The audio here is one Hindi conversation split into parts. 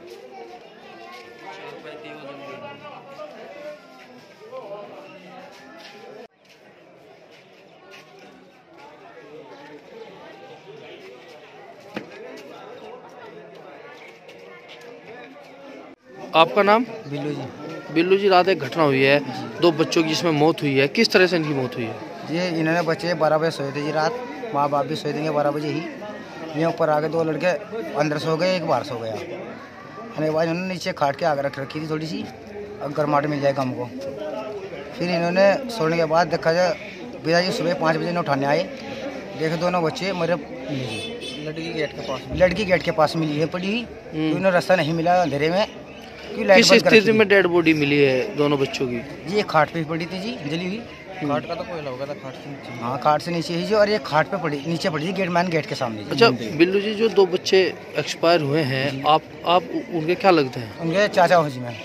आपका नाम? बिल्लू जी। बिल्लू जी, रात एक घटना हुई है, दो बच्चों की जिसमें मौत हुई है, किस तरह से इनकी मौत हुई है? जी इन्होंने बच्चे 12 बजे सोए थे जी रात, माँ बाप भी सोए थे 12 बजे ही। ये ऊपर आके दो लड़के अंदर सो गए, एक बाहर सो गया। और बाद इन्होंने नीचे खाट के आग रख रखी थी थोड़ी सी, गर्माहट मिल जाएगा हमको। फिर इन्होंने सोने के बाद देखा जाए पिताजी सुबह 5 बजे इन्हें उठाने आए, देखे दोनों बच्चे मेरे लड़की गेट के पास मिली है पड़ी हुई। तो इन्हें रास्ता नहीं मिला अंधेरे में। किस स्थिति में डेड बॉडी मिली है दोनों बच्चों की? जी एक खाट पे पड़ी थी जी, जली हुई। खाट का तो कोयला होगा था, खाट से नीचे। हाँ खाट से नीचे ही जी, और ये खाट पे पड़ी, नीचे पड़ी थी गेट के सामने। अच्छा बिल्लू जी, जो दो बच्चे एक्सपायर हुए हैं, आप उनके क्या लगते हैं? उनके चाचा हो जी। मैं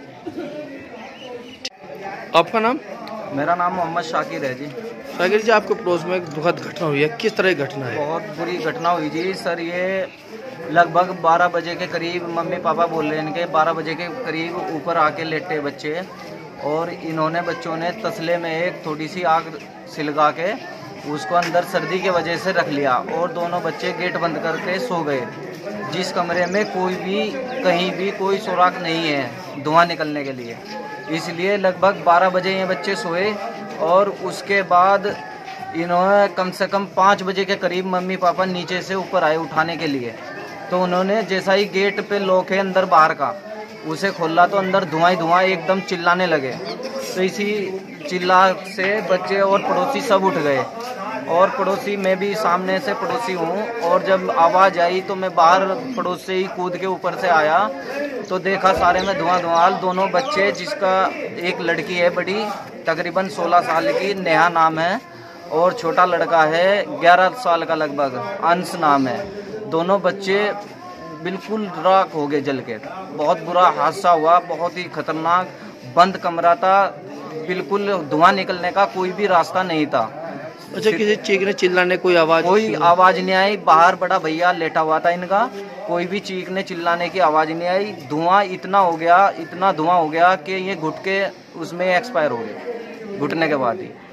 आपका नाम? मेरा नाम मोहम्मद शाकिर है जी। शाकिर जी, आपके पड़ोस में एक दुखद घटना हुई है, किस तरह की घटना है? बहुत बुरी घटना हुई जी सर। ये लगभग 12 बजे के करीब मम्मी पापा बोल रहे हैं इनके, 12 बजे के करीब ऊपर आके लेटे बच्चे, और इन्होंने बच्चों ने तसले में एक थोड़ी सी आग सिलगा के उसको अंदर सर्दी के वजह से रख लिया, और दोनों बच्चे गेट बंद करके सो गए, जिस कमरे में कोई भी कहीं भी कोई सुराख नहीं है धुआं निकलने के लिए। इसलिए लगभग 12 बजे ये बच्चे सोए, और उसके बाद इन्होंने कम से कम 5 बजे के करीब मम्मी पापा नीचे से ऊपर आए उठाने के लिए। तो उन्होंने जैसा ही गेट पे लॉक है अंदर बाहर का, उसे खोला तो अंदर धुआं ही धुआं एकदम चिल्लाने लगे। तो इसी चिल्ला से बच्चे और पड़ोसी सब उठ गए, और पड़ोसी मैं भी सामने से पड़ोसी हूँ, और जब आवाज़ आई तो मैं बाहर पड़ोस से ही कूद के ऊपर से आया तो देखा सारे में धुआं धुआं। दोनों बच्चे, जिसका एक लड़की है बड़ी तकरीबन 16 साल की, नेहा नाम है, और छोटा लड़का है 11 साल का लगभग, अंश नाम है। दोनों बच्चे बिल्कुल राख हो गए जल के। बहुत बुरा हादसा हुआ, बहुत ही खतरनाक। बंद कमरा था, बिल्कुल धुआं निकलने का कोई भी रास्ता नहीं था। अच्छा, किसी चीखने चिल्लाने कोई आवाज नहीं आई। बाहर बड़ा भैया लेटा हुआ था इनका, कोई भी चीखने चिल्लाने की आवाज नहीं आई। धुआं इतना हो गया, इतना धुआं हो गया कि ये घुट के उसमें एक्सपायर हो गए, घुटने के बाद ही।